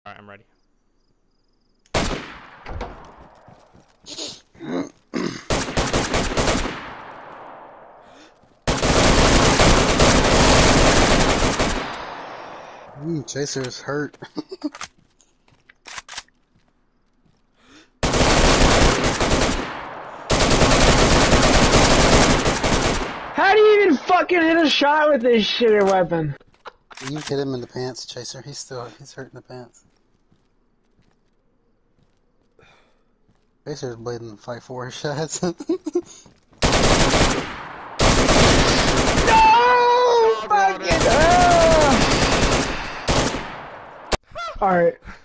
Alright, I'm ready. Chaser's hurt. How do you even fucking hit a shot with this shitter weapon? You hit him in the pants, Chaser. He's hurt in the pants. Chaser's bleeding 5-4 shots. No! Fucking hell! Alright.